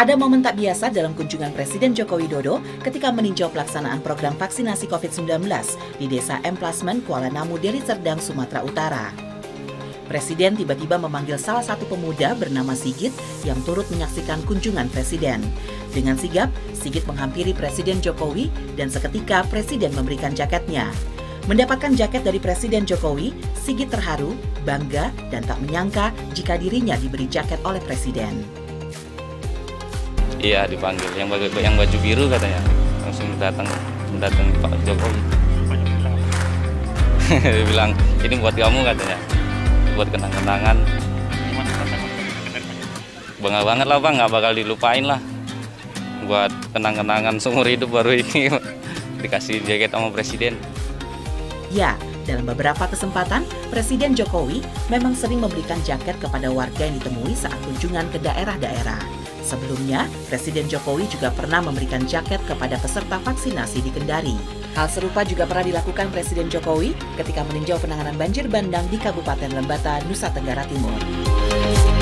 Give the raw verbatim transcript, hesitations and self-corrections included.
Ada momen tak biasa dalam kunjungan Presiden Joko Widodo ketika meninjau pelaksanaan program vaksinasi covid sembilan belas di Desa Emplasmen, Kuala Namu, Deli Serdang, Sumatera Utara. Presiden tiba-tiba memanggil salah satu pemuda bernama Sigit yang turut menyaksikan kunjungan Presiden. Dengan sigap, Sigit menghampiri Presiden Jokowi dan seketika Presiden memberikan jaketnya. Mendapatkan jaket dari Presiden Jokowi, Sigit terharu, bangga, dan tak menyangka jika dirinya diberi jaket oleh Presiden. Iya, dipanggil. Yang baju, yang baju biru katanya. Langsung datang mendatangi Pak Jokowi. Dia bilang, ini buat kamu katanya. Buat kenang-kenangan. Bangga banget lah Bang, nggak bakal dilupain lah. Buat kenang-kenangan seumur hidup baru ini dikasih jaket sama Presiden. Ya, dalam beberapa kesempatan, Presiden Jokowi memang sering memberikan jaket kepada warga yang ditemui saat kunjungan ke daerah-daerah. Sebelumnya, Presiden Jokowi juga pernah memberikan jaket kepada peserta vaksinasi di Kendari. Hal serupa juga pernah dilakukan Presiden Jokowi ketika meninjau penanganan banjir bandang di Kabupaten Lembata, Nusa Tenggara Timur.